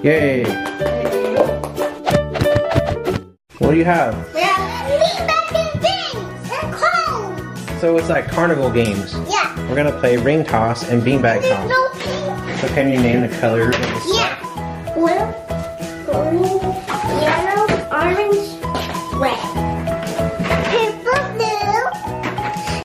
Yay! What do you have? We have beanbag and things and cones. So it's like carnival games. Yeah. We're gonna play ring toss and beanbag There's toss. no pink. So can you name the colors of the